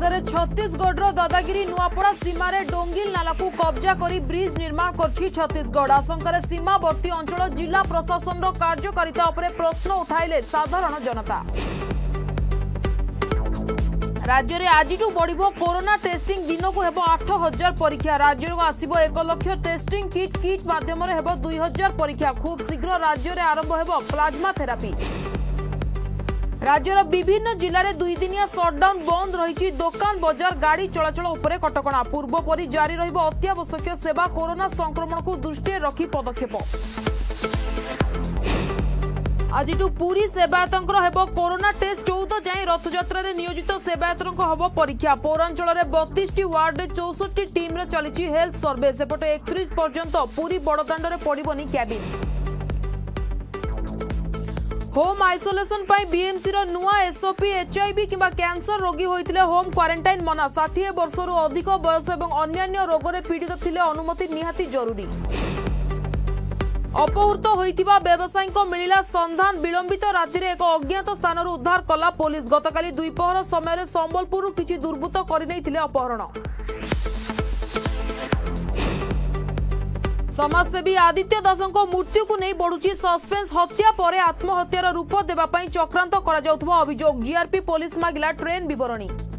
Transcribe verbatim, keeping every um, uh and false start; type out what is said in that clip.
शेषे छत्तीसगढ़ दादागिरी नुआपड़ा सीमार डोंगिल नाला को कब्जा कर ब्रिज निर्माण कर छत्तीसगढ़ आशंकार सीमावर्ती अंचल जिला प्रशासन कार्यकारिता उपर प्रश्न उठाइले साधारण जनता। राज्य में आज बढ़िबो कोरोना टेस्टिंग दिन को हेबो आठ हजार परीक्षा। राज्य को आसिबो एक लक्ष टेस्टिंग किट किट माध्यम हेबो दुई हजार परीक्षा। खूब शीघ्र राज्य में आरंभ हेबो प्लाज्मा थेरापी। राज्यर विभिन्न जिले में दुई दिनिया सटडाउन बंद रही दुकान बजार गाड़ी चलाचल उपरे कटकणा पूर्वपरी जारी रहिबो अत्यावश्यक सेवा। कोरोना संक्रमण को दृष्टि रखी पदक्षेप। आज पुरी सेवायतर हेबो कोरोना टेस्ट चौदह जाए रथयात्रा नियोजित सेवायतर हेबो परीक्षा। पौरांचल में बत्तीस वार्ड में चौसठ टीम रे चली हेल्थ सर्वे। सेपटे एकतीस पर्यंत पुरी बड़दाण्ड में पड़बनी कैबिन। होम आइसोलेशन पाई बीएमसी रो नुआ एसओपी। एचआईवी किंबा कैंसर रोगी होइतिले होम क्वारंटाइन मना। साठ वर्ष रु अधिक बयस और अन्यान्य रोग रे पीड़ित थिले अनुमति निहाती जरूरी। अपहृत होइतिबा व्यवसायी को मिलिला संधान। विलंबित राति रे एक अज्ञात स्थान उद्धार कला पुलिस। गतकाली दुईपहर समय संबलपुर किछि दुर्बृत्त करि नैथिले अपहरण। समाजसेवी आदित्य दासଙ୍କ मृत्यु को नहीं बढ़ुची सस्पेंस। हत्या पर आत्महत्यार रूप देवाई चक्रांत करा जाउथबा अभियोग। जीआरपी पुलिस मागिला ट्रेन विवरणी।